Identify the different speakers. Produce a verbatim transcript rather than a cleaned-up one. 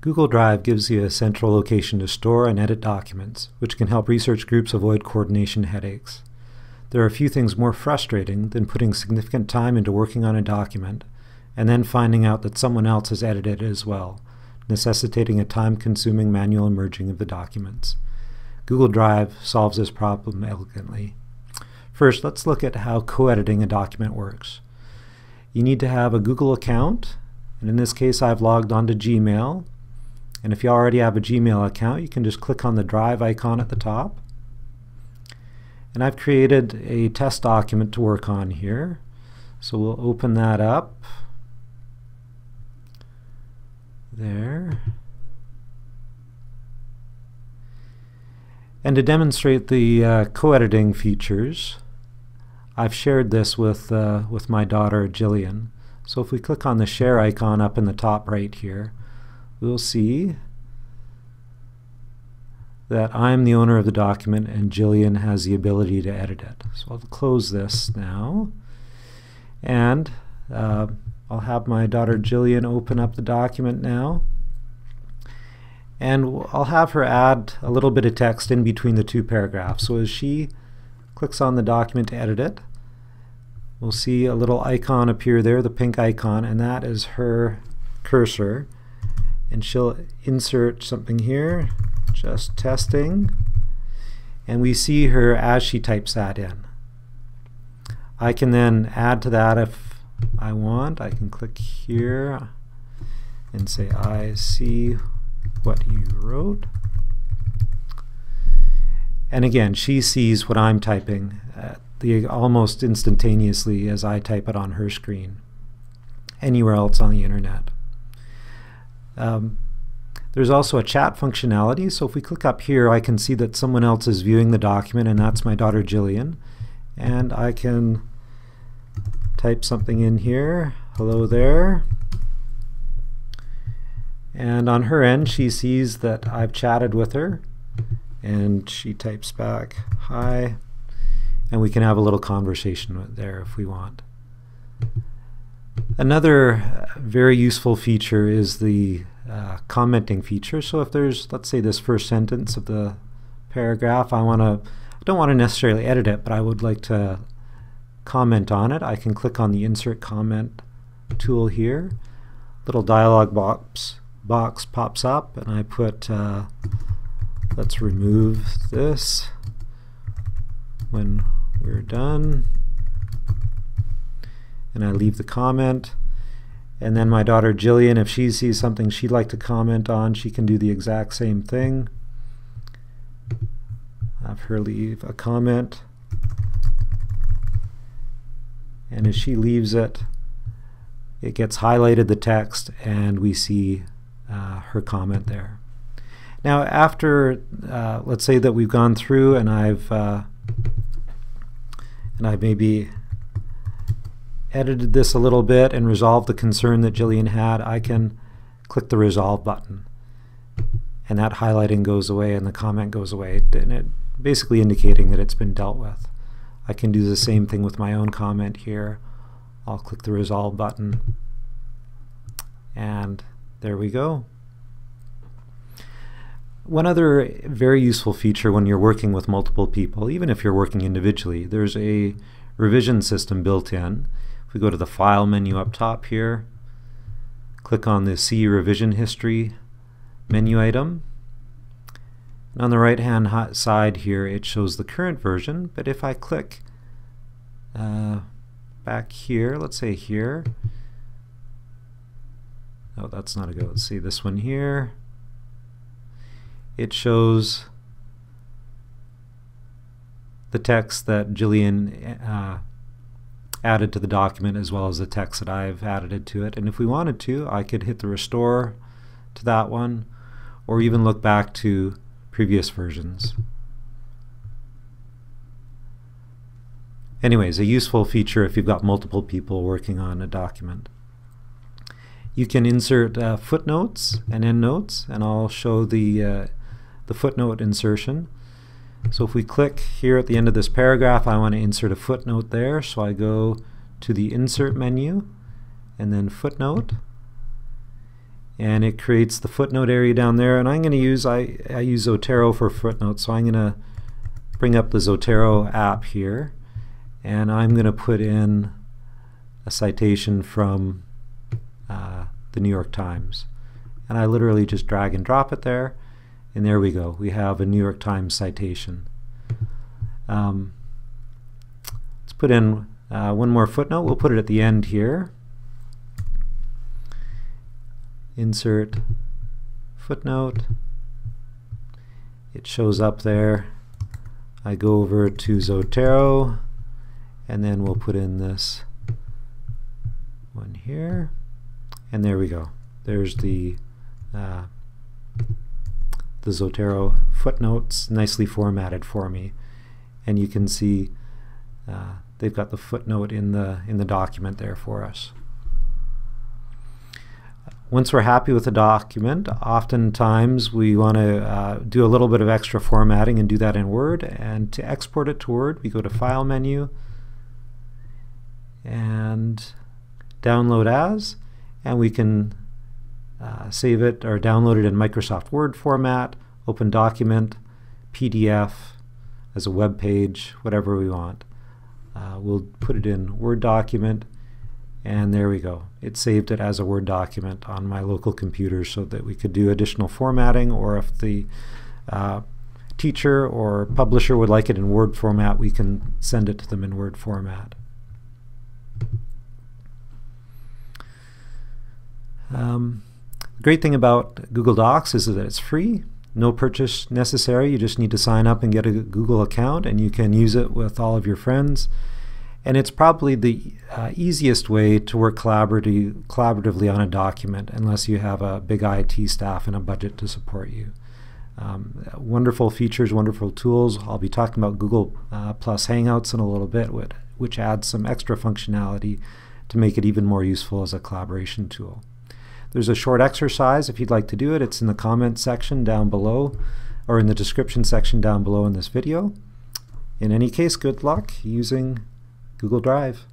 Speaker 1: Google Drive gives you a central location to store and edit documents, which can help research groups avoid coordination headaches. There are few things more frustrating than putting significant time into working on a document and then finding out that someone else has edited it as well, necessitating a time-consuming manual merging of the documents. Google Drive solves this problem elegantly. First, let's look at how co-editing a document works. You need to have a Google account, and in this case I've logged onto Gmail. And if you already have a Gmail account, you can just click on the Drive icon at the top. And I've created a test document to work on here. So we'll open that up. There. And to demonstrate the uh, co-editing features, I've shared this with, uh, with my daughter Jillian. So if we click on the share icon up in the top right here, we'll see that I'm the owner of the document and Jillian has the ability to edit it. So I'll close this now, and uh, I'll have my daughter Jillian open up the document now, and I'll have her add a little bit of text in between the two paragraphs. So as she clicks on the document to edit it, we'll see a little icon appear there, the pink icon, and that is her cursor. And she'll insert something here, just testing, and we see her as she types that in. I can then add to that if I want. I can click here and say, I see what you wrote. And again, she sees what I'm typing uh, the, almost instantaneously as I type it on her screen, anywhere else on the internet. Um, there's also a chat functionality, so if we click up here I can see that someone else is viewing the document, and that's my daughter Jillian, and I can type something in here, hello there, and on her end she sees that I've chatted with her and she types back hi, and we can have a little conversation there if we want. Another very useful feature is the uh, commenting feature. So if there's, let's say, this first sentence of the paragraph, I want to, I don't want to necessarily edit it, but I would like to comment on it. I can click on the Insert Comment tool here. Little dialog box box pops up, and I put, uh, let's remove this when we're done. And I leave the comment, and then my daughter Jillian, if she sees something she'd like to comment on, she can do the exact same thing. Have her leave a comment, and as she leaves it, it gets highlighted, the text, and we see uh, her comment there. Now after, uh, let's say that we've gone through and I've uh, and I've maybe edited this a little bit and resolved the concern that Jillian had, I can click the Resolve button, and that highlighting goes away and the comment goes away, and it basically indicating that it's been dealt with. I can do the same thing with my own comment here. I'll click the Resolve button, and there we go. One other very useful feature when you're working with multiple people, even if you're working individually, there's a revision system built in. If we go to the File menu up top here, click on the See Revision History menu item, and on the right hand side here it shows the current version, but if I click uh, back here, let's say here, oh that's not a go, let's see this one here, it shows the text that Jillian uh, added to the document as well as the text that I've added to it. And if we wanted to, I could hit the restore to that one, or even look back to previous versions. Anyways, a useful feature if you've got multiple people working on a document. You can insert uh, footnotes and endnotes, and I'll show the, uh, the footnote insertion. So if we click here at the end of this paragraph, I want to insert a footnote there, so I go to the Insert menu and then Footnote, and it creates the footnote area down there. And I'm going to use, I, I use Zotero for footnotes, so I'm going to bring up the Zotero app here, and I'm going to put in a citation from uh, the New York Times. And I literally just drag and drop it there, and there we go. We have a New York Times citation. Um, let's put in uh, one more footnote. We'll put it at the end here. Insert footnote. It shows up there. I go over to Zotero, and then we'll put in this one here, and there we go. There's the uh, the Zotero footnotes nicely formatted for me, and you can see uh, they've got the footnote in the in the document there for us. Once we're happy with the document, oftentimes we want to uh, do a little bit of extra formatting and do that in Word. And to export it to Word, we go to File menu and Download As, and we can uh, save it or download it in Microsoft Word format, Open Document, P D F, as a web page, whatever we want. Uh, we'll put it in Word document, and there we go. It saved it as a Word document on my local computer so that we could do additional formatting, or if the uh, teacher or publisher would like it in Word format, we can send it to them in Word format. Um, the great thing about Google Docs is that it's free. No purchase necessary. You just need to sign up and get a Google account, and you can use it with all of your friends. And it's probably the uh, easiest way to work collaboratively, collaboratively on a document, unless you have a big I T staff and a budget to support you. Um, wonderful features, wonderful tools. I'll be talking about Google uh, Plus Hangouts in a little bit, which adds some extra functionality to make it even more useful as a collaboration tool. There's a short exercise if you'd like to do it. It's in the comments section down below, or in the description section down below in this video. In any case, good luck using Google Drive.